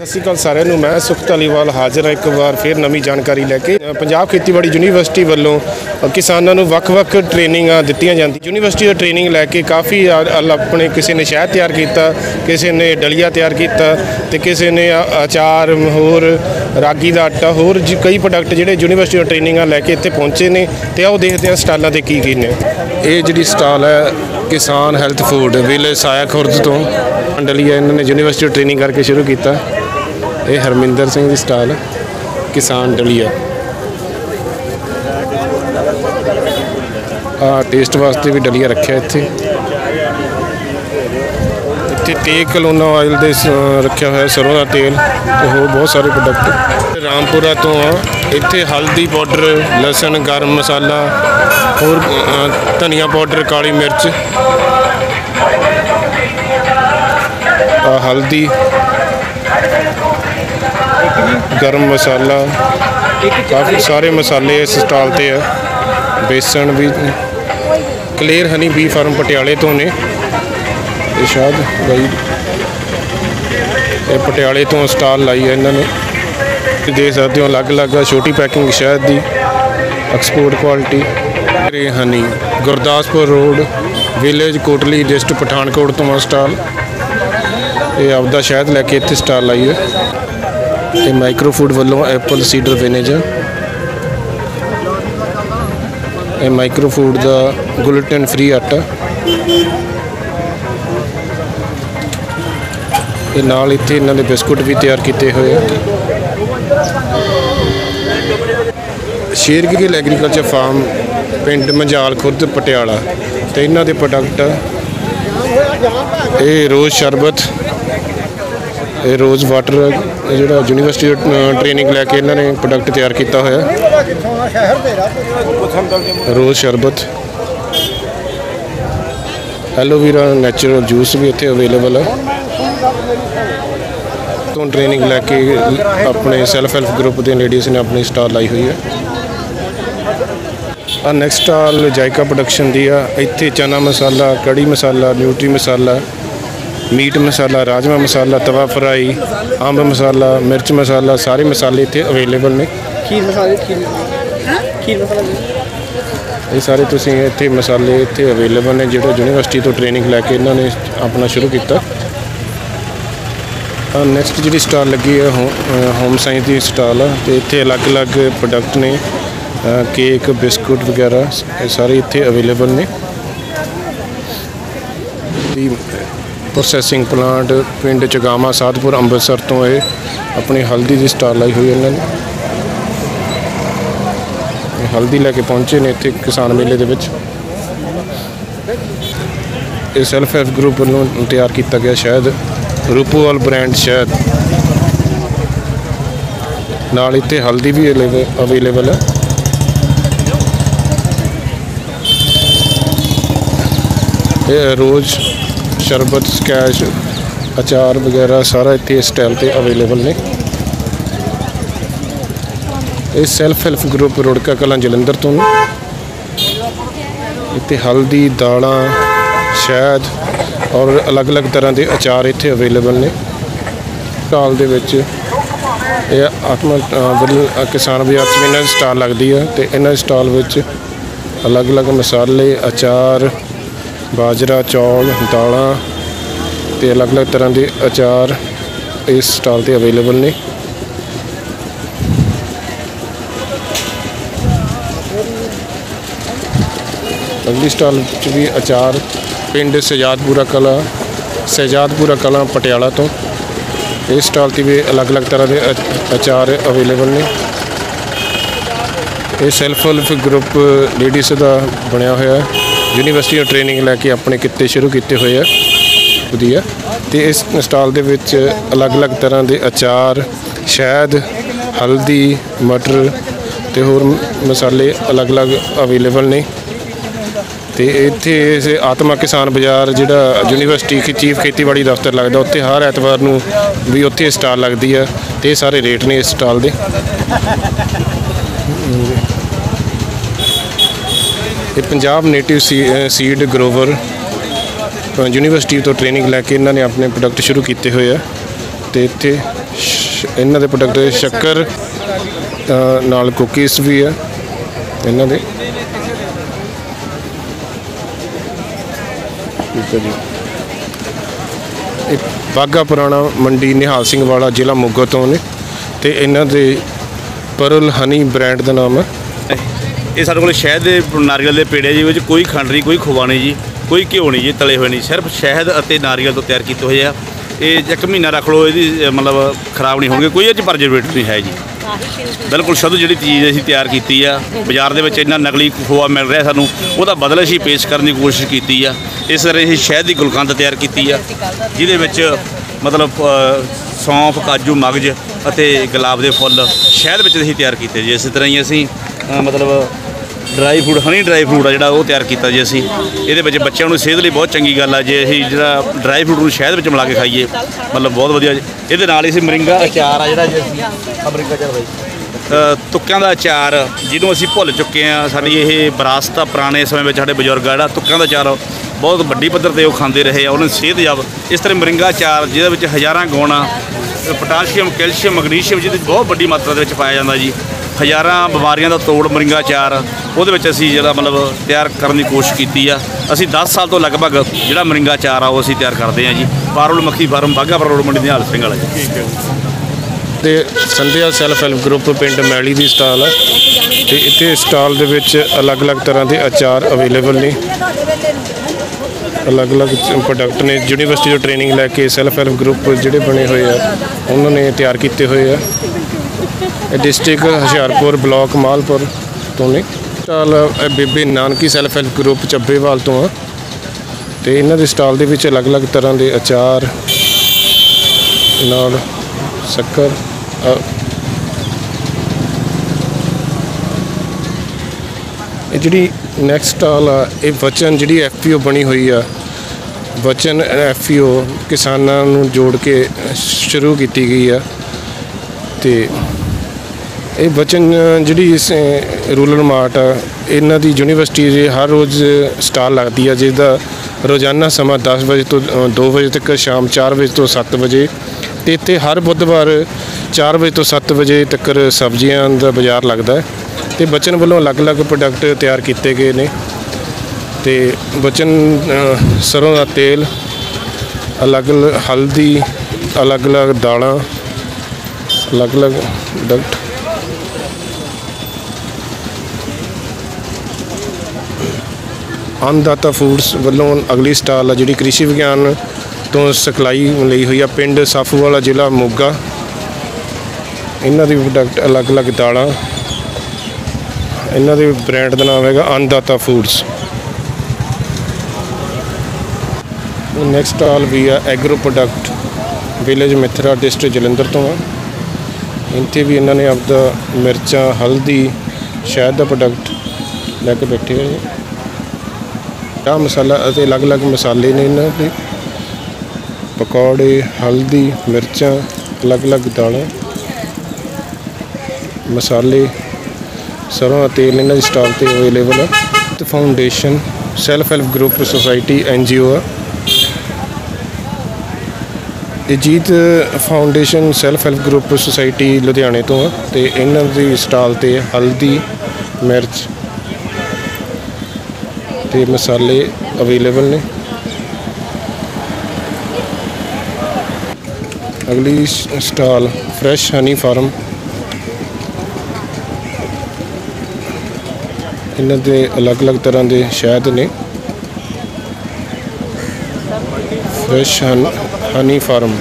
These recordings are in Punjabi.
ਸਤਿ ਸ਼੍ਰੀ ਅਕਾਲ ਸਾਰਿਆਂ ਨੂੰ। ਮੈਂ ਸੁਖ ਧਾਲੀਵਾਲ ਹਾਜ਼ਰ ਹਾਂ ਇੱਕ ਵਾਰ ਫਿਰ ਨਵੀਂ ਜਾਣਕਾਰੀ ਲੈ ਕੇ। ਪੰਜਾਬ ਖੇਤੀਬਾੜੀ ਯੂਨੀਵਰਸਿਟੀ ਵੱਲੋਂ ਕਿਸਾਨਾਂ ਨੂੰ ਵੱਖ-ਵੱਖ ਟ੍ਰੇਨਿੰਗਾਂ ਦਿੱਤੀਆਂ ਜਾਂਦੀਆਂ। ਯੂਨੀਵਰਸਿਟੀ ਤੋਂ ਟ੍ਰੇਨਿੰਗ ਲੈ ਕੇ ਕਾਫੀ ਆਪਣੇ ਕਿਸੇ ਨੇ ਸ਼ਹਿਦ ਤਿਆਰ ਕੀਤਾ, ਕਿਸੇ ਨੇ ਦਲੀਆ ਤਿਆਰ ਕੀਤਾ ਅਤੇ ਕਿਸੇ ਨੇ ਅਚਾਰ, ਹੋਰ ਰਾਗੀ ਦਾ ਆਟਾ, ਹੋਰ ਕਈ ਪ੍ਰੋਡਕਟ ਜਿਹੜੇ ਯੂਨੀਵਰਸਿਟੀ ਤੋਂ ਟ੍ਰੇਨਿੰਗਾਂ ਲੈ ਕੇ ਇੱਥੇ ਪਹੁੰਚੇ ਨੇ। ਅਤੇ ਆਓ ਦੇਖਦੇ ਹਾਂ ਸਟਾਲਾਂ 'ਤੇ ਕੀ ਨੇ। ਇਹ ਜਿਹੜੀ ਸਟਾਲ ਹੈ Kisan health food village Saya Khurd ਤੋਂ ਦਲੀਆ ਇਹਨਾਂ ਨੇ ਯੂਨੀਵਰਸਿਟੀ ਤੋਂ ਟ੍ਰੇਨਿੰਗ ਕਰਕੇ ਸ਼ੁਰੂ ਕੀਤਾ। ਇਹ ਹਰਮਿੰਦਰ ਸਿੰਘ ਦੀ ਸਟਾਲ ਕਿਸਾਨ ਦਲੀਆ। ਟੇਸਟ ਵਾਸਤੇ ਵੀ ਦਲੀਆ ਰੱਖਿਆ ਇੱਥੇ ਤੇਲ ਕਲੋਨਾ ਆਇਲ ਦੇ ਰੱਖਿਆ ਹੋਇਆ, ਸਰੋਂ ਦਾ ਤੇਲ ਤੇ ਹੋਰ ਬਹੁਤ ਸਾਰੇ ਪ੍ਰੋਡਕਟ। ਰਾਮਪੁਰਾ ਤੋਂ ਆ। ਇੱਥੇ ਹਲਦੀ ਪਾਊਡਰ, ਲਸਣ, ਗਰਮ ਮਸਾਲਾ, ਹੋਰ ਧਨੀਆ ਪਾਊਡਰ, ਕਾਲੀ ਮਿਰਚ, ਹਲਦੀ, ਗਰਮ ਮਸਾਲਾ, ਕਾਫੀ ਸਾਰੇ ਮਸਾਲੇ ਇਸ ਸਟਾਲ 'ਤੇ ਆ। ਬੇਸਣ ਵੀ। ਕਲੇਰ ਹਨੀ ਬੀ ਫਾਰਮ ਪਟਿਆਲੇ ਤੋਂ ਨੇ। ਇਹ ਸ਼ਾਇਦ ਬਾਈ ਇਹ ਪਟਿਆਲੇ ਤੋਂ ਸਟਾਲ ਲਾਈ ਹੈ ਇਹਨਾਂ ਨੇ। ਦੇਖ ਸਕਦੇ ਹੋ ਅਲੱਗ-ਅਲੱਗ ਛੋਟੀ ਪੈਕਿੰਗ ਸ਼ਹਿਦ ਦੀ, export quality. Honey Gurdaspur road, village Kotli, district Pathankot ਤੋਂ ਸਟਾਲ। ਇਹ ਆਪਦਾ ਸ਼ਹਿਦ ਲੈ ਕੇ ਇੱਥੇ ਸਟਾਲ ਲਾਈ ਹੈ। ਇਹ ਮਾਈਕਰੋ ਫੂਡ ਵੱਲੋਂ ਐਪਲ ਸੀਡਰ ਵਿਨੇਜਰ। ਇਹ ਮਾਈਕਰੋ ਫੂਡ ਦਾ ਗਲੂਟਨ ਫ੍ਰੀ ਆਟਾ। ਇਹ ਨਾਲ ਇੱਥੇ ਇਹਨਾਂ ਦੇ ਬਿਸਕੁਟ ਵੀ ਤਿਆਰ ਕੀਤੇ ਹੋਏ ਆ। ਸ਼ੇਰਗਿੱਲ ਐਗਰੀਕਲਚਰ ਫਾਰਮ, ਪਿੰਡ ਮਜਾਲ ਖੁਰਦ, ਪਟਿਆਲਾ। ਅਤੇ ਇਹਨਾਂ ਦੇ ਪ੍ਰੋਡਕਟ ਇਹ ਰੋਜ਼ ਸ਼ਰਬਤ, ਇਹ ਰੋਜ਼ ਵਾਟਰ, ਜਿਹੜਾ ਯੂਨੀਵਰਸਿਟੀ ਟ੍ਰੇਨਿੰਗ ਲੈ ਕੇ ਇਹਨਾਂ ਨੇ ਪ੍ਰੋਡਕਟ ਤਿਆਰ ਕੀਤਾ ਹੋਇਆ। ਰੋਜ਼ ਸ਼ਰਬਤ, ਐਲੋਵੇਰਾ ਨੈਚੁਰਲ ਜੂਸ ਵੀ ਇੱਥੇ ਅਵੇਲੇਬਲ ਹੈ। ਤੋਂ ਟ੍ਰੇਨਿੰਗ ਲੈ ਕੇ ਆਪਣੇ ਸੈਲਫ ਹੈਲਪ ਗਰੁੱਪ ਦੇ ਲੇਡੀਜ਼ ਨੇ ਆਪਣੀ ਸਟਾਲ ਲਾਈ ਹੋਈ ਹੈ। ਨੈਕਸਟ ਸਟਾਲ ਜਾਇਕਾ ਪ੍ਰੋਡਕਸ਼ਨ ਦੀ ਆ। ਇੱਥੇ ਚਨਾ ਮਸਾਲਾ, ਕੜੀ ਮਸਾਲਾ, ਨਿਊਟਰੀ ਮਸਾਲਾ, ਮੀਟ ਮਸਾਲਾ, ਰਾਜਮਾ ਮਸਾਲਾ, ਤਵਾ ਫਰਾਈ, ਅੰਬ ਮਸਾਲਾ, ਮਿਰਚ ਮਸਾਲਾ, ਸਾਰੇ ਮਸਾਲੇ ਇੱਥੇ ਅਵੇਲੇਬਲ ਨੇ। ਇਹ ਸਾਰੇ ਤੁਸੀਂ ਇੱਥੇ ਮਸਾਲੇ ਇੱਥੇ ਅਵੇਲੇਬਲ ਨੇ ਜਿਹੜੇ ਯੂਨੀਵਰਸਿਟੀ ਤੋਂ ਟ੍ਰੇਨਿੰਗ ਲੈ ਕੇ ਇਹਨਾਂ ਨੇ ਆਪਣਾ ਸ਼ੁਰੂ ਕੀਤਾ। ਨੈਕਸਟ ਜਿਹੜੀ ਸਟਾਲ ਲੱਗੀ ਹੈ ਹੋਮ ਸਾਇੰਸ ਦੀ ਸਟਾਲ ਆ। ਅਤੇ ਇੱਥੇ ਅਲੱਗ-ਅਲੱਗ ਪ੍ਰੋਡਕਟ ਨੇ, ਕੇਕ, ਬਿਸਕੁਟ ਵਗੈਰਾ, ਇਹ ਸਾਰੇ ਇੱਥੇ ਅਵੇਲੇਬਲ ਨੇ। ਪ੍ਰੋਸੈਸਿੰਗ ਪਲਾਂਟ ਪਿੰਡ ਚਗਾਮਾ, ਸਾਧਪੁਰ, ਅੰਮ੍ਰਿਤਸਰ ਤੋਂ ਇਹ ਆਪਣੀ ਹਲਦੀ ਦੀ ਸਟਾਲ ਲਾਈ ਹੋਈ ਇਹਨਾਂ ਨੇ। ਹਲਦੀ ਲੈ ਕੇ ਪਹੁੰਚੇ ਨੇ ਇੱਥੇ ਕਿਸਾਨ ਮੇਲੇ ਦੇ ਵਿੱਚ। ਇਹ ਸੈਲਫ ਹੈਲਪ ਗਰੁੱਪ ਵੱਲੋਂ ਤਿਆਰ ਕੀਤਾ ਗਿਆ ਸ਼ਹਿਦ, ਰੂਪੋਵਾਲ ਬ੍ਰਾਂਡ ਸ਼ਹਿਦ। ਨਾਲ ਇੱਥੇ ਹਲਦੀ ਵੀ ਅਵੇਲੇਬਲ ਹੈ। ਇਹ ਰੋਜ਼ ਸ਼ਰਬਤ, ਸਕੈਸ਼, ਅਚਾਰ ਵਗੈਰਾ ਸਾਰਾ ਇੱਥੇ ਇਸ ਸਟਾਲ 'ਤੇ ਅਵੇਲੇਬਲ ਨੇ। ਇਹ self help group Rurka Kalan Jalandhar ਤੋਂ। ਇੱਥੇ ਹਲਦੀ, ਦਾਲਾਂ, ਸ਼ਹਿਦ ਔਰ ਅਲੱਗ-ਅਲੱਗ ਤਰ੍ਹਾਂ ਦੇ ਅਚਾਰ ਇੱਥੇ ਅਵੇਲੇਬਲ ਨੇ। ਸਟਾਲ ਦੇ ਵਿੱਚ ਇਹ ਕਿਸਾਨ ਬਾਜ਼ਾਰ 'ਚ ਇਹਨਾਂ ਦੀ ਸਟਾਲ ਲੱਗਦੀ ਆ। ਅਤੇ ਇਹਨਾਂ ਦੀ ਸਟਾਲ ਵਿੱਚ ਅਲੱਗ-ਅਲੱਗ ਮਸਾਲੇ, ਅਚਾਰ, ਬਾਜਰਾ, ਚੌਲ, ਦਾਲਾਂ ਅਤੇ ਅਲੱਗ-ਅਲੱਗ ਤਰ੍ਹਾਂ ਦੇ ਅਚਾਰ ਇਸ ਸਟਾਲ 'ਤੇ ਅਵੇਲੇਬਲ ਨੇ। ਅਗਲੀ ਸਟਾਲ ਵਿੱਚ ਵੀ ਅਚਾਰ, ਪਿੰਡ ਸ਼ਹਿਜਾਦਪੁਰਾ ਕਲਾਂ, ਪਟਿਆਲਾ ਤੋਂ। ਇਸ ਸਟਾਲ 'ਤੇ ਵੀ ਅਲੱਗ-ਅਲੱਗ ਤਰ੍ਹਾਂ ਦੇ ਅਚਾਰ ਅਵੇਲੇਬਲ ਨੇ। ਇਹ ਸੈਲਫ ਹੈਲਪ ਗਰੁੱਪ ਲੇਡੀਜ਼ ਦਾ ਬਣਿਆ ਹੋਇਆ, ਯੂਨੀਵਰਸਿਟੀ ਤੋਂ ਟ੍ਰੇਨਿੰਗ ਲੈ ਕੇ ਆਪਣੇ ਕਿੱਤੇ ਸ਼ੁਰੂ ਕੀਤੇ ਹੋਏ ਆ ਵਧੀਆ। ਅਤੇ ਇਸ ਸਟਾਲ ਦੇ ਵਿੱਚ ਅਲੱਗ-ਅਲੱਗ ਤਰ੍ਹਾਂ ਦੇ ਅਚਾਰ, ਸ਼ਹਿਦ, ਹਲਦੀ, ਮਟਰ ਅਤੇ ਹੋਰ ਮਸਾਲੇ ਅਲੱਗ-ਅਲੱਗ ਅਵੇਲੇਬਲ ਨੇ। ਅਤੇ ਇੱਥੇ ਇਸ ਆਤਮਾ ਕਿਸਾਨ ਬਾਜ਼ਾਰ ਜਿਹੜਾ ਯੂਨੀਵਰਸਿਟੀ ਚੀਫ ਖੇਤੀਬਾੜੀ ਦਫ਼ਤਰ ਲੱਗਦਾ, ਉੱਥੇ ਹਰ ਐਤਵਾਰ ਨੂੰ ਵੀ ਉੱਥੇ ਸਟਾਲ ਲੱਗਦੀ ਆ। ਅਤੇ ਇਹ ਸਾਰੇ ਰੇਟ ਨੇ ਇਸ ਸਟਾਲ ਦੇ। ਇਹ Punjab native seed grower university ਤੋਂ ਟ੍ਰੇਨਿੰਗ ਲੈ ਕੇ ਇਹਨਾਂ ਨੇ ਆਪਣੇ ਪ੍ਰੋਡਕਟ ਸ਼ੁਰੂ ਕੀਤੇ ਹੋਏ ਆ। ਅਤੇ ਇੱਥੇ ਇਹਨਾਂ ਦੇ ਪ੍ਰੋਡਕਟ ਸ਼ੱਕਰ ਨਾਲ ਕੁਕੀਜ਼ ਵੀ ਆ ਇਹਨਾਂ ਦੇ। ਠੀਕ ਹੈ ਜੀ। ਇਹ ਬਾਘਾ ਪੁਰਾਣਾ ਮੰਡੀ ਨਿਹਾਲ ਸਿੰਘ ਵਾਲਾ ਜ਼ਿਲ੍ਹਾ ਮੋਗਾ ਤੋਂ ਨੇ ਤੇ ਇਹਨਾਂ ਦੇ ਪਰਲ ਹਨੀ ਬ੍ਰਾਂਡ ਦਾ ਨਾਮ ਹੈ। ਇਹ ਸਾਡੇ ਕੋਲ ਸ਼ਹਿਦ ਦੇ ਨਾਰੀਅਲ ਦੇ ਪੇੜੇ ਜੀ, ਵਿੱਚ ਕੋਈ ਖੰਡ ਨਹੀਂ, ਕੋਈ ਖੋਆ ਨਹੀਂ ਜੀ, ਕੋਈ ਘਿਓ ਨਹੀਂ ਜੀ, ਤਲੇ ਹੋਏ ਨਹੀਂ, ਸਿਰਫ ਸ਼ਹਿਦ ਅਤੇ ਨਾਰੀਅਲ ਤੋਂ ਤਿਆਰ ਕੀਤੇ ਹੋਏ ਆ। ਇਹ 1 ਮਹੀਨਾ ਰੱਖ ਲਓ, ਇਹਦੀ ਮਤਲਬ ਖਰਾਬ ਨਹੀਂ ਹੋਣਗੇ, ਕੋਈ ਇਹ 'ਚ ਪ੍ਰਜਰਵੇਟਿਵ ਨਹੀਂ ਹੈ ਜੀ। ਬਿਲਕੁਲ ਸ਼ੁੱਧ ਜਿਹੜੀ ਚੀਜ਼ ਅਸੀਂ ਤਿਆਰ ਕੀਤੀ ਆ। ਬਾਜ਼ਾਰ ਦੇ ਵਿੱਚ ਇੰਨਾ ਨਕਲੀ ਖੋਆ ਮਿਲ ਰਿਹਾ ਸਾਨੂੰ, ਉਹਦਾ ਬਦਲ ਅਸੀਂ ਪੇਸ਼ ਕਰਨ ਦੀ ਕੋਸ਼ਿਸ਼ ਕੀਤੀ ਆ। ਇਸ ਤਰ੍ਹਾਂ ਅਸੀਂ ਸ਼ਹਿਦ ਦੀ ਗੁਲਕੰਦ ਤਿਆਰ ਕੀਤੀ ਆ, ਜਿਹਦੇ ਵਿੱਚ ਮਤਲਬ ਸੌਂਫ, ਕਾਜੂ, ਮਗਜ਼ ਅਤੇ ਗੁਲਾਬ ਦੇ ਫੁੱਲ ਸ਼ਹਿਦ ਵਿੱਚ ਅਸੀਂ ਤਿਆਰ ਕੀਤੇ ਜੀ। ਇਸੇ ਤਰ੍ਹਾਂ ਹੀ ਅਸੀਂ ਮਤਲਬ dry fruit, honey dry fruit ਆ ਜਿਹੜਾ ਉਹ ਤਿਆਰ ਕੀਤਾ ਜੀ ਅਸੀਂ। ਇਹਦੇ ਵਿੱਚ ਬੱਚਿਆਂ ਨੂੰ ਸਿਹਤ ਲਈ ਬਹੁਤ ਚੰਗੀ ਗੱਲ ਆ ਜੇ ਅਸੀਂ ਜਿਹੜਾ ਡਰਾਈ ਫਰੂਟ ਨੂੰ ਸ਼ਹਿਦ ਵਿੱਚ ਮਿਲਾ ਕੇ ਖਾਈਏ, ਮਤਲਬ ਬਹੁਤ ਵਧੀਆ। ਇਹਦੇ ਨਾਲ ਅਸੀਂ ਮਰਿੰਗਾ ਅਚਾਰ ਆ ਜਿਹੜਾ ਜੀ, ਅਸੀਂ ਮਰਿੰਗਾ ਅਚਾਰ ਬਾਈ ਤੁੱਕਿਆਂ ਦਾ ਅਚਾਰ ਜਿਹਨੂੰ ਅਸੀਂ ਭੁੱਲ ਚੁੱਕੇ ਹਾਂ। ਸਾਡੀ ਇਹ ਵਿਰਾਸਤ ਆ, ਪੁਰਾਣੇ ਸਮੇਂ ਵਿੱਚ ਸਾਡੇ ਬਜ਼ੁਰਗ ਆ ਜਿਹੜਾ ਤੁੱਕਿਆਂ ਦਾ ਅਚਾਰ ਬਹੁਤ ਵੱਡੀ ਪੱਧਰ 'ਤੇ ਉਹ ਖਾਂਦੇ ਰਹੇ ਆ, ਉਹਨਾਂ ਦੀ ਸਿਹਤ ਯਾਬ। ਇਸ ਤਰ੍ਹਾਂ ਮਰਿੰਗਾ ਅਚਾਰ ਜਿਹਦੇ ਵਿੱਚ ਹਜ਼ਾਰਾਂ ਗੁਣ ਆ, ਪੋਟਾਸ਼ੀਅਮ, ਕੈਲਸ਼ੀਅਮ, ਮੈਗਨੀਸ਼ੀਅਮ ਜਿਹਦੀ ਬਹੁਤ ਵੱਡੀ ਮਾਤਰਾ ਦੇ ਵਿੱਚ ਪਾਇਆ ਜਾਂਦਾ ਜੀ। ਹਜ਼ਾਰਾਂ ਬਿਮਾਰੀਆਂ ਦਾ ਤੋੜ ਮਰਿੰਗਾ ਅਚਾਰ, ਉਹਦੇ ਵਿੱਚ ਅਸੀਂ ਜਿਹੜਾ ਮਤਲਬ ਤਿਆਰ ਕਰਨ ਦੀ ਕੋਸ਼ਿਸ਼ ਕੀਤੀ ਆ। ਅਸੀਂ 10 ਸਾਲ ਤੋਂ ਲਗਭਗ ਜਿਹੜਾ ਮਰਿੰਗਾ ਅਚਾਰ ਆ ਉਹ ਅਸੀਂ ਤਿਆਰ ਕਰਦੇ ਹਾਂ ਜੀ। ਪਾਰੋਲ ਮੱਖੀ ਫਾਰਮ, ਬਾਘਾ ਰੋਡ ਮੰਡੀ ਨਿਹਾਲ ਸਿੰਘ ਵਾਲਾ ਜੀ। ਠੀਕ ਹੈ। ਤੇ ਸੰਧਿਆ ਸੈਲਫ ਹੈਲਪ ਗਰੁੱਪ ਪਿੰਡ ਮੈਲੀ ਦੀ ਸਟਾਲ ਹੈ ਤੇ ਇੱਥੇ ਸਟਾਲ ਦੇ ਵਿੱਚ ਅਲੱਗ-ਅਲੱਗ ਤਰ੍ਹਾਂ ਦੇ ਅਚਾਰ ਅਵੇਲੇਬਲ ਨੇ। ਅਲੱਗ-ਅਲੱਗ ਪ੍ਰੋਡਕਟ ਨੇ, ਯੂਨੀਵਰਸਿਟੀ ਤੋਂ ਟ੍ਰੇਨਿੰਗ ਲੈ ਕੇ ਸੈਲਫ ਹੈਲਪ ਗਰੁੱਪ ਜਿਹੜੇ ਬਣੇ ਹੋਏ ਆ ਉਹਨਾਂ ਨੇ ਤਿਆਰ ਕੀਤੇ ਹੋਏ ਆ। ਇਹ ਡਿਸਟ੍ਰਿਕਟ ਹੁਸ਼ਿਆਰਪੁਰ, ਬਲਾਕ ਮਾਲਪੁਰ ਤੋਂ ਨੇ। Stall Bebe Nanki self help group Chabbewal ਤੋਂ ਆ ਤੇ ਇਹਨਾਂ ਦੇ ਸਟਾਲ ਦੇ ਵਿੱਚ ਅਲੱਗ-ਅਲੱਗ ਤਰ੍ਹਾਂ ਦੇ ਅਚਾਰ ਨਾਲ ਸ਼ੱਕਰ। ਇਹ ਜਿਹੜੀ ਨੈਕਸਟ ਸਟਾਲ ਆ ਇਹ ਵਚਨ ਜਿਹੜੀ FPO ਬਣੀ ਹੋਈ ਆ, ਵਚਨ FPO ਕਿਸਾਨਾਂ ਨੂੰ ਜੋੜ ਕੇ ਸ਼ੁਰੂ ਕੀਤੀ ਗਈ ਆ। ਤੇ ਇਹ ਵਚਨ ਜਿਹੜੀ ਰੂਰਲ ਮਾਰਟ ਆ ਇਹਨਾਂ ਦੀ ਯੂਨੀਵਰਸਿਟੀ ਦੇ ਹਰ ਰੋਜ਼ ਸਟਾਲ ਲੱਗਦੀ ਆ, ਜਿਹਦਾ ਰੋਜ਼ਾਨਾ ਸਮਾਂ 10 ਵਜੇ ਤੋਂ 2 ਵਜੇ ਤੱਕ, ਸ਼ਾਮ 4 ਵਜੇ ਤੋਂ 7 ਵਜੇ। ਅਤੇ ਇੱਥੇ ਹਰ ਬੁੱਧਵਾਰ 4 ਵਜੇ ਤੋਂ 7 ਵਜੇ ਤੱਕ ਸਬਜ਼ੀਆਂ ਦਾ ਬਾਜ਼ਾਰ ਲੱਗਦਾ ਹੈ ਅਤੇ ਬਚਨ ਵੱਲੋਂ ਅਲੱਗ-ਅਲੱਗ ਪ੍ਰੋਡਕਟ ਤਿਆਰ ਕੀਤੇ ਗਏ ਨੇ। ਅਤੇ ਬਚਨ ਸਰੋਂ ਦਾ ਤੇਲ, ਅਲੱਗ-ਅਲੱਗ ਹਲਦੀ, ਅਲੱਗ-ਅਲੱਗ ਦਾਲਾਂ, ਅਲੱਗ-ਅਲੱਗ ਪ੍ਰੋਡਕਟ। ਅੰਨਦਾਤਾ ਫੂਡਸ ਵੱਲੋਂ ਅਗਲੀ ਸਟਾਲ ਆ ਜਿਹੜੀ ਕ੍ਰਿਸ਼ੀ ਵਿਗਿਆਨ ਤੋਂ ਸਿਖਲਾਈ ਲਈ ਹੋਈ ਆ, ਪਿੰਡ ਸਾਫੂਵਾਲਾ, ਜ਼ਿਲ੍ਹਾ ਮੋਗਾ। ਇਹਨਾਂ ਦੀ ਪ੍ਰੋਡਕਟ ਅਲੱਗ-ਅਲੱਗ ਦਾਲਾਂ, ਇਹਨਾਂ ਦੇ ਬ੍ਰਾਂਡ ਦਾ ਨਾਮ ਹੈਗਾ ਅੰਨਦਾਤਾ ਫੂਡਸ। ਨੈਕਸਟ ਸਟਾਲ ਵੀ ਆ agro product, village Mithra, district Jalandhar ਤੋਂ ਆ। ਇੱਥੇ ਵੀ ਇਹਨਾਂ ਨੇ ਆਪਦਾ ਮਿਰਚਾਂ, ਹਲਦੀ, ਸ਼ਹਿਦ ਦਾ ਪ੍ਰੋਡਕਟ ਲੈ ਕੇ ਬੈਠੇ ਹੋਏ। ਚਾਹ ਮਸਾਲਾ ਅਤੇ ਅਲੱਗ-ਅਲੱਗ ਮਸਾਲੇ ਨੇ ਇਹਨਾਂ ਦੇ, ਪਕੌੜੇ, ਹਲਦੀ, ਮਿਰਚਾਂ, ਅਲੱਗ-ਅਲੱਗ ਦਾਲਾਂ, ਮਸਾਲੇ, ਸਰੋਂ ਦਾ ਤੇਲ ਇਹਨਾਂ ਦੀ ਸਟਾਲ 'ਤੇ ਅਵੇਲੇਬਲ ਆ। ਤੇ foundation self help group society NGO ਆ। ਇਹ Jeet foundation self help group society ਲੁਧਿਆਣੇ ਤੋਂ ਆ ਅਤੇ ਇਹਨਾਂ ਦੀ ਸਟਾਲ 'ਤੇ ਹਲਦੀ, ਮਿਰਚ ਅਤੇ ਮਸਾਲੇ ਅਵੇਲੇਬਲ ਨੇ। ਅਗਲੀ ਸਟਾਲ ਫਰੈਸ਼ ਹਨੀ ਫਾਰਮ, ਇਹਨਾਂ ਦੇ ਅਲੱਗ-ਅਲੱਗ ਤਰ੍ਹਾਂ ਦੇ ਸ਼ਹਿਦ ਨੇ। Fresh honey farm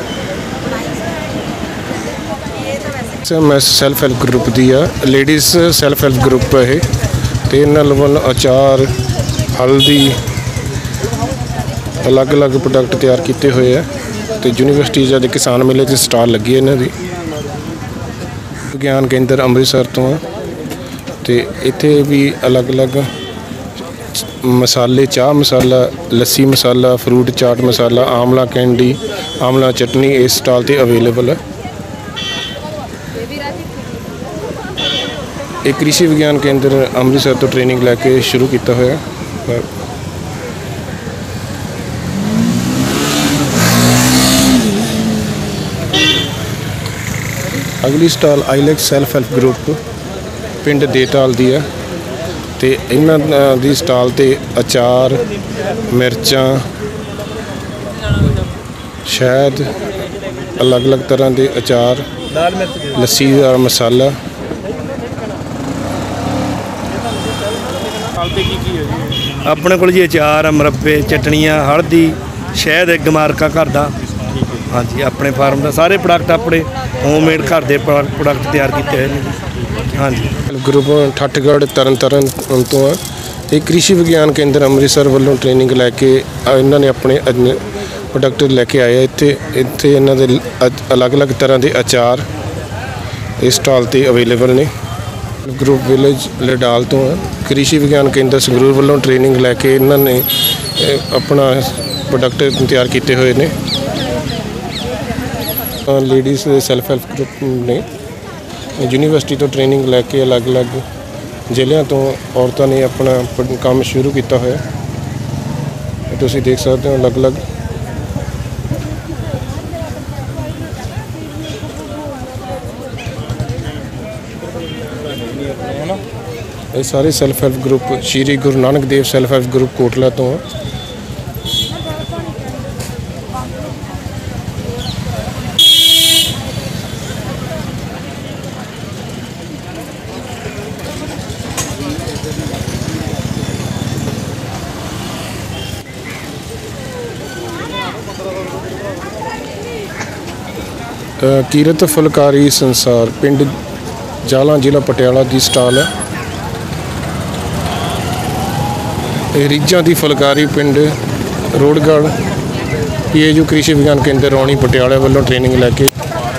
self help group ਦੀ ਆ, ਲੇਡੀਜ਼ ਸੈਲਫ ਹੈਲਪ ਗਰੁੱਪ ਇਹ। ਅਤੇ ਇਹਨਾਂ ਵੱਲੋਂ ਅਚਾਰ, ਹਲਦੀ, ਅਲੱਗ-ਅਲੱਗ ਪ੍ਰੋਡਕਟ ਤਿਆਰ ਕੀਤੇ ਹੋਏ ਆ। ਅਤੇ ਯੂਨੀਵਰਸਿਟੀ ਜਦ ਕਿਸਾਨ ਮੇਲੇ 'ਚ ਸਟਾਲ ਲੱਗੀ ਇਹਨਾਂ ਦੀ। ਵਿਗਿਆਨ ਕੇਂਦਰ ਅੰਮ੍ਰਿਤਸਰ ਤੋਂ ਆ ਅਤੇ ਇੱਥੇ ਵੀ ਅਲੱਗ-ਅਲੱਗ ਮਸਾਲੇ, ਚਾਹ ਮਸਾਲਾ, ਲੱਸੀ ਮਸਾਲਾ, ਫਰੂਟ ਚਾਟ ਮਸਾਲਾ, ਆਮਲਾ ਕੈਂਡੀ, ਆਮਲਾ ਚਟਨੀ ਇਸ ਸਟਾਲ 'ਤੇ ਅਵੇਲੇਬਲ ਹੈ। ਇਹ ਕ੍ਰਿਸ਼ੀ ਵਿਗਿਆਨ ਕੇਂਦਰ ਅੰਮ੍ਰਿਤਸਰ ਤੋਂ ਟ੍ਰੇਨਿੰਗ ਲੈ ਕੇ ਸ਼ੁਰੂ ਕੀਤਾ ਹੋਇਆ। ਅਗਲੀ ਸਟਾਲ ਆਈਲੈਕਸ ਸੈਲਫ ਹੈਲਪ ਗਰੁੱਪ ਪਿੰਡ ਦੇਟਾਲ ਦੀ ਹੈ ਤੇ ਇਹਨਾਂ ਦੀ ਸਟਾਲ ਤੇ ਅਚਾਰ, ਮਿਰਚਾਂ, ਸ਼ਹਿਦ, ਅਲੱਗ-ਅਲੱਗ ਤਰ੍ਹਾਂ ਦੇ ਅਚਾਰ, ਲੱਸੀ ਦਾ ਮਸਾਲਾ। ਆਪਣੇ ਕੋਲ ਜੀ ਅਚਾਰ, ਮੁਰੱਬੇ, ਚਟਣੀਆਂ, ਹਲਦੀ, ਸ਼ਹਿਦ, ਗਮਾਰਕਾ ਘਰ ਦਾ। ਹਾਂਜੀ, ਆਪਣੇ ਫਾਰਮ ਦਾ ਸਾਰੇ ਪ੍ਰੋਡਕਟ ਆਪਣੇ ਹੋਮਮੇਡ ਘਰ ਦੇ ਪ੍ਰੋਡਕਟ ਤਿਆਰ ਕੀਤੇ ਹੋਏ ਨੇ। ਹਾਂਜੀ, ਗਰੁੱਪ ਠੱਠਗੜ੍ਹ ਤਰਨਤਾਰਨ ਤੋਂ ਆ। ਇਹ ਕ੍ਰਿਸ਼ੀ ਵਿਗਿਆਨ ਕੇਂਦਰ ਅੰਮ੍ਰਿਤਸਰ ਵੱਲੋਂ ਟ੍ਰੇਨਿੰਗ ਲੈ ਕੇ ਇਹਨਾਂ ਨੇ ਆਪਣੇ ਪ੍ਰੋਡਕਟ ਲੈ ਕੇ ਆਏ ਆ। ਇੱਥੇ ਇਹਨਾਂ ਦੇ ਅਲੱਗ-ਅਲੱਗ ਤਰ੍ਹਾਂ ਦੇ ਅਚਾਰ ਇਸ ਸਟਾਲ 'ਤੇ ਅਵੇਲੇਬਲ ਨੇ। ਗਰੁੱਪ ਵਿਲੇਜ ਲਡਾਲ ਤੋਂ ਆ। ਕ੍ਰਿਸ਼ੀ ਵਿਗਿਆਨ ਕੇਂਦਰ ਸੰਗਰੂਰ ਵੱਲੋਂ ਟ੍ਰੇਨਿੰਗ ਲੈ ਕੇ ਇਹਨਾਂ ਨੇ ਆਪਣਾ ਪ੍ਰੋਡਕਟ ਤਿਆਰ ਕੀਤੇ ਹੋਏ ਨੇ। ਲੇਡੀਜ਼ ਦੇ ਸੈਲਫ ਹੈਲਪ ਗਰੁੱਪ ਨੇ ਯੂਨੀਵਰਸਿਟੀ ਤੋਂ ਟ੍ਰੇਨਿੰਗ ਲੈ ਕੇ ਅਲੱਗ-ਅਲੱਗ ਜ਼ਿਲ੍ਹਿਆਂ ਤੋਂ ਔਰਤਾਂ ਨੇ ਆਪਣਾ ਕੰਮ ਸ਼ੁਰੂ ਕੀਤਾ ਹੋਇਆ। ਤੁਸੀਂ ਦੇਖ ਸਕਦੇ ਹੋ ਅਲੱਗ-ਅਲੱਗ ਇਹ ਸਾਰੇ self help group Shri Guru Nanak Dev self help group Kotla ਤੋਂ ਆ। ਕੀਰਤ ਫੁਲਕਾਰੀ ਸੰਸਾਰ ਪਿੰਡ ਜਾਲਾਂ ਜ਼ਿਲ੍ਹਾ ਪਟਿਆਲਾ ਦੀ ਸਟਾਲ ਹੈ। ਇਹ ਰੀਝਾਂ ਦੀ ਫੁਲਕਾਰੀ ਪਿੰਡ ਰੋੜਗੜ੍ਹ PAU ਕ੍ਰਿਸ਼ੀ ਵਿਗਿਆਨ ਕੇਂਦਰ ਰੌਣੀ ਪਟਿਆਲਾ ਵੱਲੋਂ ਟ੍ਰੇਨਿੰਗ ਲੈ ਕੇ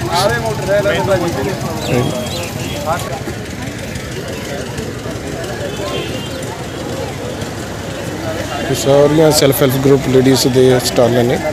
ਸਾਰੀਆਂ ਸੈਲਫ ਹੈਲਪ ਗਰੁੱਪ ਲੇਡੀਜ਼ ਦੇ ਸਟਾਲਾਂ ਨੇ।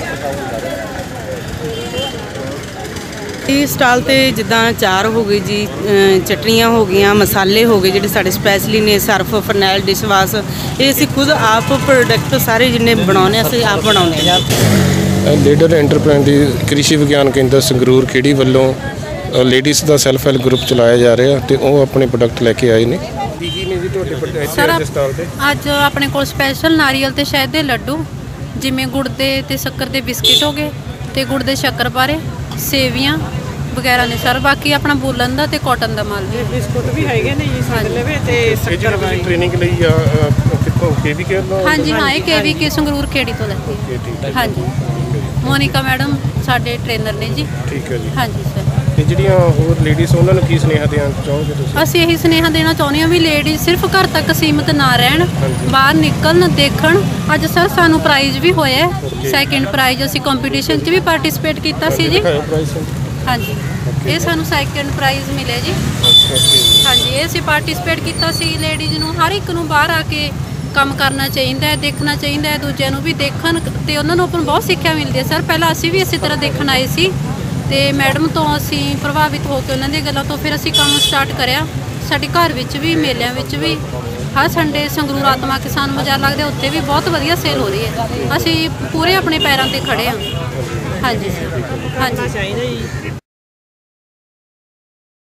ਇਸ ਸਟਾਲ ਤੇ ਜਿੱਦਾਂ ਅਚਾਰ ਹੋ ਗਏ ਜੀ, ਚਟਨੀਆਂ ਹੋ ਗਈਆਂ, ਮਸਾਲੇ ਹੋ ਗਏ ਜਿਹੜੇ ਸਾਡੇ ਸਪੈਸ਼ਲੀ ਨੇ, ਸਰਫ, ਫਰਨੈਲ, ਡਿਸ਼ਵਾਸ਼, ਇਹ ਅਸੀਂ ਖੁਦ ਆਪ ਪ੍ਰੋਡਕਟ ਸਾਰੇ ਜਿੰਨੇ ਬਣਾਉਂਦੇ ਅਸੀਂ ਆਪ ਬਣਾਉਂਦੇ ਹਾਂ। ਲੀਡਰ ਐਂਟਰਪ੍ਰਾਈਜ਼ ਦੀ ਕ੍ਰਿਸ਼ੀ ਵਿਗਿਆਨ ਕੇਂਦਰ ਸੰਗਰੂਰ ਖੇੜੀ ਵੱਲੋਂ ਲੇਡੀਜ਼ ਦਾ ਸੈਲਫ ਹੈਲਪ ਗਰੁੱਪ ਚਲਾਇਆ ਜਾ ਰਿਹਾ ਤੇ ਉਹ ਆਪਣੇ ਪ੍ਰੋਡਕਟ ਲੈ ਕੇ ਆਏ ਨੇ। ਕੀ ਨੇ ਜੀ ਤੁਹਾਡੇ ਇੱਥੇ ਸਟਾਲ ਤੇ? ਅੱਜ ਆਪਣੇ ਕੋਲ ਸਪੈਸ਼ਲ ਨਾਰੀਅਲ ਤੇ ਸ਼ਹਿਦ ਦੇ ਲੱਡੂ, ਜਿਵੇਂ ਗੁੜ ਦੇ ਤੇ ਸ਼ੱਕਰ ਦੇ ਬਿਸਕਿਟ ਹੋ ਗਏ ਤੇ ਗੁੜ ਦੇ ਸ਼ੱਕਰਪਾਰੇ, ਸੇਵੀਆਂ ਵਗੈਰਾ ਨੇ ਸਰ। ਬਾਕੀ ਆਪਣਾ ਬੂਲਨ ਦਾ ਤੇ ਕਾਟਨ ਦਾ ਮਾਲ ਵੀ। ਬਿਸਕੁਟ ਵੀ ਹੈਗੇ ਨੇ ਜੀ ਸਾਡੇ ਲਵੇ ਤੇ ਸ਼ੱਕਰਪਾਰੇ। ਟ੍ਰੇਨਿੰਗ ਲਈ ਕਿੱਥੋਂ KVK ਤੋਂ? ਹਾਂਜੀ ਹਾਂ, ਇਹ KVK ਸੰਗਰੂਰ ਖੇੜੀ ਤੋਂ ਲੈਤੀ ਹੈ। ਹਾਂਜੀ, ਮੋਨਿਕਾ ਮੈਡਮ ਸਾਡੇ ਟ੍ਰੇਨਰ ਨੇ ਜੀ। ਠੀਕ ਹੈ ਜੀ। ਹਾਂਜੀ ਸਰ। ਤੇ ਜਿਹੜੀਆਂ ਹੋਰ ਲੇਡੀਜ਼ ਉਹਨਾਂ ਨੂੰ ਕੀ ਸੁਨੇਹਾ ਦੇਣਾ ਚਾਹੋਗੇ ਤੁਸੀਂ? ਅਸੀਂ ਇਹੀ ਸੁਨੇਹਾ ਦੇਣਾ ਚਾਹੁੰਦੇ ਹਾਂ ਵੀ ਲੇਡੀਜ਼ ਸਿਰਫ ਘਰ ਤੱਕ ਸੀਮਿਤ ਨਾ ਰਹਿਣ, ਬਾਹਰ ਨਿਕਲਣ, ਦੇਖਣ। ਅੱਜ ਸਰ ਸਾਨੂੰ ਪ੍ਰਾਈਜ਼ ਵੀ ਹੋਇਆ, ਸੈਕਿੰਡ ਪ੍ਰਾਈਜ਼ ਅਸੀਂ ਕੰਪੀਟੀਸ਼ਨ 'ਚ ਵੀ ਪਾਰਟਿਸਿਪੇਟ ਕੀਤਾ ਸੀ ਜੀ। ਹਾਂਜੀ, ਇਹ ਸਾਨੂੰ ਸੈਕਿੰਡ ਪ੍ਰਾਈਜ਼ ਮਿਲਿਆ ਜੀ। ਹਾਂਜੀ, ਇਹ ਅਸੀਂ ਪਾਰਟਿਸਿਪੇਟ ਕੀਤਾ ਸੀ। ਲੇਡੀਜ਼ ਨੂੰ ਹਰ ਇੱਕ ਨੂੰ ਬਾਹਰ ਆ ਕੇ ਕੰਮ ਕਰਨਾ ਚਾਹੀਦਾ ਹੈ, ਦੇਖਣਾ ਚਾਹੀਦਾ ਹੈ, ਦੂਜਿਆਂ ਨੂੰ ਵੀ ਦੇਖਣ ਤੇ ਉਹਨਾਂ ਨੂੰ ਆਪਾਂ ਨੂੰ ਬਹੁਤ ਸਿੱਖਿਆ ਮਿਲਦੀ ਹੈ ਸਰ। ਪਹਿਲਾਂ ਅਸੀਂ ਵੀ ਇਸੇ ਤਰ੍ਹਾਂ ਦੇਖਣ ਆਏ ਸੀ ਤੇ ਮੈਡਮ ਤੋਂ ਅਸੀਂ ਪ੍ਰਭਾਵਿਤ ਹੋ ਕੇ ਉਹਨਾਂ ਦੀਆਂ ਗੱਲਾਂ ਤੋਂ ਫਿਰ ਅਸੀਂ ਕੰਮ ਸਟਾਰਟ ਕਰਿਆ। ਸਾਡੇ ਘਰ ਵਿੱਚ ਵੀ, ਮੇਲਿਆਂ ਵਿੱਚ ਵੀ, ਹਰ ਸੰਡੇ ਸੰਗਰੂਰ ਆਤਮਾ ਕਿਸਾਨ ਬਾਜ਼ਾਰ ਲੱਗਦਾ, ਉੱਥੇ ਵੀ ਬਹੁਤ ਵਧੀਆ ਸੇਲ ਹੋ ਰਹੀ ਹੈ। ਅਸੀਂ ਪੂਰੇ ਆਪਣੇ ਪੈਰਾਂ 'ਤੇ ਖੜ੍ਹੇ ਹਾਂ। ਹਾਂਜੀ ਸਰ। ਹਾਂਜੀ ਚਾਹੀਦਾ ਜੀ।